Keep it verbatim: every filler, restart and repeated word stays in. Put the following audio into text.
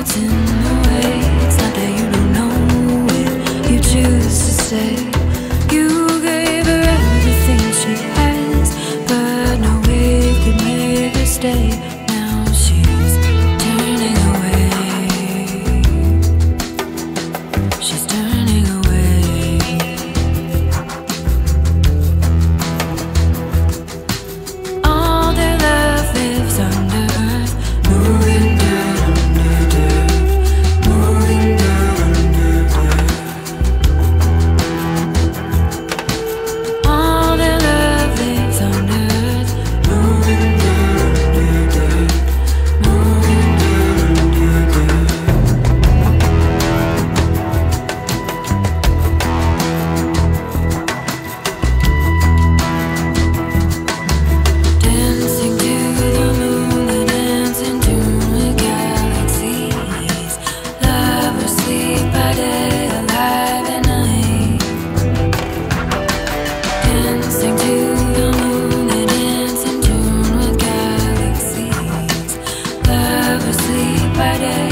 it's in the way. It's not that you don't know it, you choose to stay. You gave her everything she has, but no wave could make her stay. Now she's turning away. She's turning away. All their love lives under earth, moving dirt under dirt, moving dirt under dirt. All their love lives under earth, moving dirt under dirt, moving dirt under dirt. Dancing to the moon, they're dancing to the galaxies. Lovers sleep by day, alive at night. Dancing to the moon, they're dancing to the galaxies. Lovers sleep by day.